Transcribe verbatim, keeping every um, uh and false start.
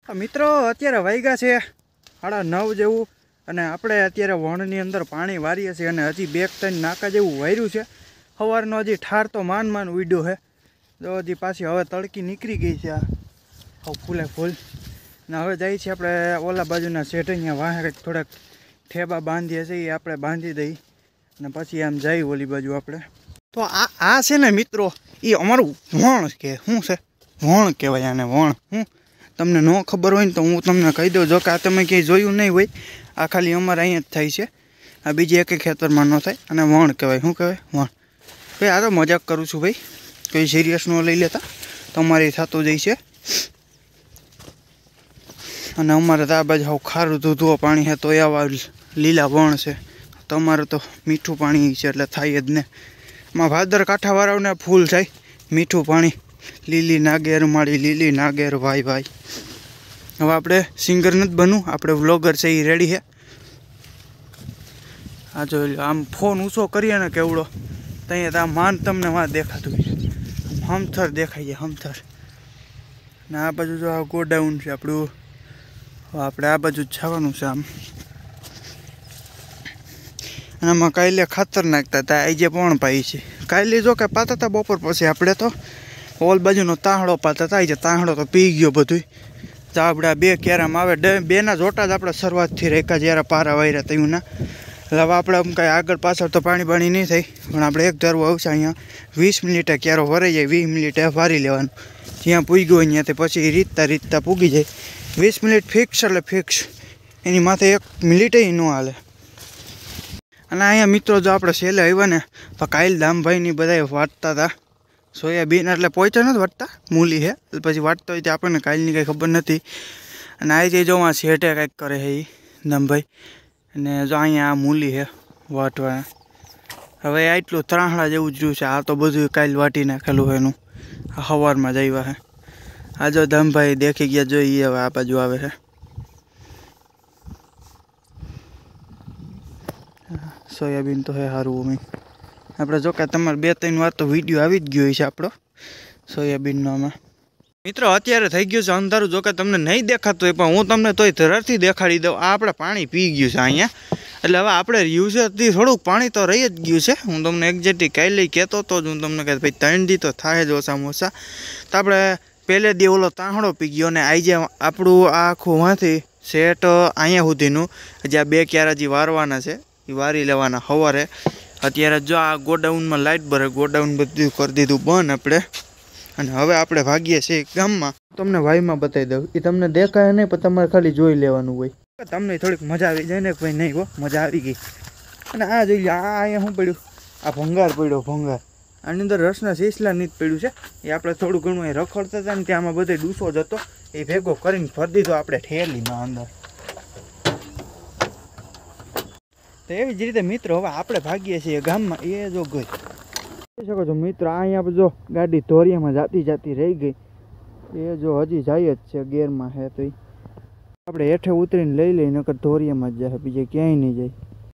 મિત્રો અત્યારે વાગ્યા છે સાડા નવ જેવું અને આપણે અત્યારે વણની અંદર પાણી વારીએ છીએ અને હજી બે ત્રણ નાકા જેવું વાર્યું છે. સવારનો હજી ઠાર તો માન માન ઉડ્યો છે. તો હજી પાછી હવે તડકી નીકળી ગઈ છે આ ફૂલે ફૂલ ને હવે જાય છે આપણે ઓલા બાજુના શેઠ અહીંયા વાહે થોડાક ઠેબા બાંધીએ છીએ એ આપણે બાંધી દઈ અને પછી આમ જઈ ઓલી બાજુ આપણે. તો આ આ છે ને મિત્રો એ અમારું વણ કે શું છે વણ કહેવાય આને વણ. હું તમને ન ખબર હોય ને તો હું તમને કહી દઉં. જો કે આ તમે ક્યાંય જોયું નહીં હોય, આ ખાલી અમારે અહીંયા જ થાય છે, આ બીજી એક ખેતરમાં ન થાય અને વણ કહેવાય. શું કહેવાય વણ. ભાઈ આ તો મજાક કરું છું ભાઈ, કોઈ સિરિયસ ન લઈ લેતા, તમારે થતું જાય છે. અને અમારે તો આ બાજુ હાવ ખારું દૂધું પાણી છે તો આવા લીલા વણ છે. તમારે તો મીઠું પાણી છે એટલે થાય જ ને. માં ભાદર કાંઠાવાળાઓને ફૂલ થાય મીઠું પાણી. લીલી નાગેર માળી લીલી નાગેર ભાઈ ભાઈ. હવે આપણે સિંગર નથી બનવું, આપણે વ્લોગર છે એ રેડી છે. આ જો આમ ફોન ઊંચો કરીએ ને કેવડો ત્યાં આ માન તમને વાં દેખાતું હમથર દેખાય છે હમથર. ને આ બાજુ જો આ ગોડાઉન છે આપણું, આપણે આ બાજુ જ જવાનું છે આમ. અને આમાં કાલે ખાતર નાખતા હતા, આજે પણ પાઈ છે. કાલે જો કે પાતા હતા બપોર પછી, આપણે તો ઓલ બાજુનો તાહડો પાતા હતા. આજે તાહડો તો પી ગયો બધું. તો આપણે આ બે ક્યારામાં આવે બેના જોટા જ આપણે શરૂઆતથી રેખા જ્યારે પારા વાર્યા તયુંના. એટલે હવે આપણે આમ કાંઈ આગળ પાછળ તો પાણી પાણી નહીં થાય, પણ આપણે એક ધારું આવશે અહીંયા વીસ મિનિટે ક્યારો ભરાઈ જાય, વીસ મિનિટે વારી લેવાનું. જ્યાં પૂગ્યો હોય ત્યાંથી પછી રીતતા રીતતા પૂગી જાય. વીસ મિનિટ ફિક્સ એટલે ફિક્સ, એની માથે એક મિનિટે ન હાલે. અને અહીંયા મિત્રો જો આપણે છેલ્લે આવ્યા ને તો કાલ દામભાઈની બધા વાટતા હતા સોયાબીન, એટલે પહોંચ્યા નથી વાટતા, મૂલી છે એટલે પછી વાટતા હોય તો આપણને કાલની કંઈ ખબર નથી. અને આજે જો આ શેઠે કાંઈક કરે છે એ દામભાઈ. અને જો અહીંયા આ મૂલી છે વાટવા. હવે આટલું ત્રાહડા જેવું જ રહ્યું છે. આ તો બધું કાલ વાટી નાખેલું છે એનું, આ સવારમાં જ આવ્યા છે. આ જો દામભાઈ દેખી ગયા જોઈએ હવે આ બાજુ આવે છે. સોયાબીન તો હે સારું મમ્મી. આપણે જો કે તમારે બે ત્રણ વાર તો વિડીયો આવી જ ગયો છે આપણો સોયાબીનનો. આમાં મિત્રો અત્યારે થઈ ગયું છે અંધારું, જો કે તમને નહીં દેખાતું હોય પણ હું તમને તોય ધરથી દેખાડી દઉં. આ આપણે પાણી પી ગયું છે અહીંયા, એટલે હવે આપણે રહ્યું છે થોડુંક પાણી તો રહી જ ગયું છે. હું તમને એક્ઝેક્ટલી કાલે કહેતો હતો જ, હું તમને કહે ભાઈ ત્રણ દી તો થાય જ ઓછામાં ઓછા. તો આપણે પહેલે દી ઓલો તાહડો પી ગયો, અને આજે આપણું આ આખું માંથી સેટ અહીંયા સુધીનું હજી આ બે ક્યારા હજી વારવાના છે, એ વારી લેવાના સવારે. અત્યારે જો આ ગોડાઉનમાં લાઇટ ભરે, ગોડાઉન બધું કરી દીધું બંધ આપણે. અને હવે આપણે ભાગીએ છીએ ગામમાં. તમને વાયમાં બતાવી દઉં, એ તમને દેખાય નહીં પણ તમારે ખાલી જોઈ લેવાનું હોય. તમને થોડીક મજા આવી જાય ને ભાઈ. નહીં હો, મજા આવી ગઈ. અને આ જોઈ લે, આ અહીંયા શું પડ્યું, આ ભંગાર પડ્યો ભંગાર. આની અંદર રસના શીશલા નીત પડ્યું છે, એ આપણે થોડું ઘણું એ રખડતા હતા ને ત્યાં આમાં બધે ડૂસો જ હતો, એ ભેગો કરીને ભરી દીધો આપણે ઠેલીમાં અંદર. તો એવી જ રીતે મિત્રો હવે આપણે ભાગીએ છીએ ગામમાં. એ જો ગઈ જોઈ શકો છો મિત્રો, આ અહીંયા જો ગાડી ધોરિયામાં જાતી જાતી રહી ગઈ. એ જો હજી જાય જ છે ગેરમાં હે, તો આપણે હેઠે ઉતરીને લઈ લઈ, નકર ધોરિયામાં જ જાય, બીજે ક્યાંય નહીં જાય.